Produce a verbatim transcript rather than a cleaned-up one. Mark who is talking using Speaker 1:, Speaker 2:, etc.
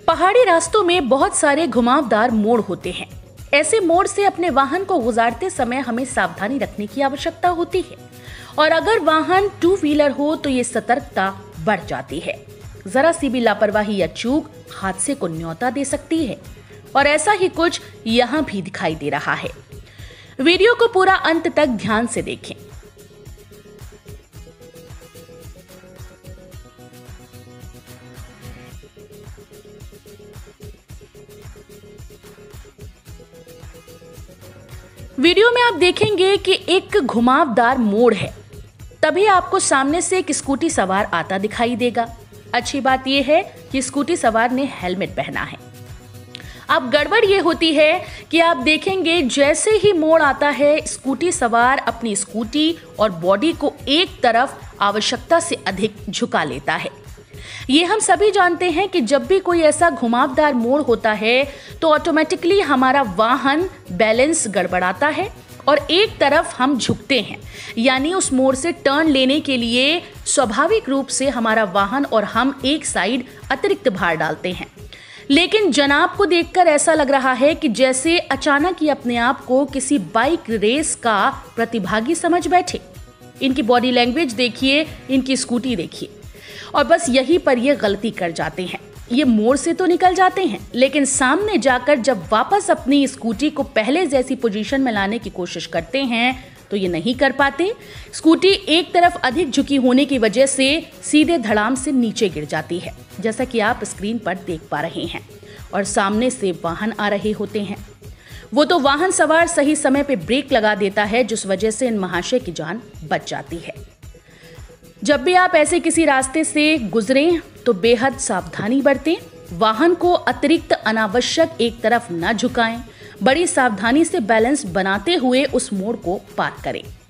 Speaker 1: पहाड़ी रास्तों में बहुत सारे घुमावदार मोड़ होते हैं। ऐसे मोड़ से अपने वाहन को गुजारते समय हमें सावधानी रखने की आवश्यकता होती है और अगर वाहन टू व्हीलर हो तो ये सतर्कता बढ़ जाती है। जरा सी भी लापरवाही या चूक हादसे को न्योता दे सकती है और ऐसा ही कुछ यहाँ भी दिखाई दे रहा है। वीडियो को पूरा अंत तक ध्यान से देखें। वीडियो में आप देखेंगे कि एक घुमावदार मोड़ है, तभी आपको सामने से एक स्कूटी सवार आता दिखाई देगा। अच्छी बात यह है कि स्कूटी सवार ने हेलमेट पहना है। अब गड़बड़ ये होती है कि आप देखेंगे जैसे ही मोड़ आता है, स्कूटी सवार अपनी स्कूटी और बॉडी को एक तरफ आवश्यकता से अधिक झुका लेता है। ये हम सभी जानते हैं कि जब भी कोई ऐसा घुमावदार मोड़ होता है तो ऑटोमेटिकली हमारा वाहन बैलेंस गड़बड़ाता है और एक तरफ हम झुकते हैं, यानी उस मोड़ से टर्न लेने के लिए स्वाभाविक रूप से हमारा वाहन और हम एक साइड अतिरिक्त भार डालते हैं। लेकिन जनाब को देखकर ऐसा लग रहा है कि जैसे अचानक ही अपने आप को किसी बाइक रेस का प्रतिभागी समझ बैठे। इनकी बॉडी लैंग्वेज देखिए, इनकी स्कूटी देखिए, और बस यहीं पर ये गलती कर जाते हैं। ये मोड़ से तो निकल जाते हैं, लेकिन सामने जाकर जब वापस अपनी स्कूटी को पहले जैसी पोजीशन में लाने की कोशिश करते हैं तो ये नहीं कर पाते। स्कूटी एक तरफ अधिक झुकी होने की वजह से सीधे धड़ाम से नीचे गिर जाती है, जैसा कि आप स्क्रीन पर देख पा रहे हैं। और सामने से वाहन आ रहे होते हैं। वो तो वाहन सवार सही समय पे ब्रेक लगा देता है, जिस वजह से इन महाशय की जान बच जाती है। जब भी आप ऐसे किसी रास्ते से गुजरें तो बेहद सावधानी बरतें। वाहन को अतिरिक्त अनावश्यक एक तरफ न झुकाएं। बड़ी सावधानी से बैलेंस बनाते हुए उस मोड़ को पार करें।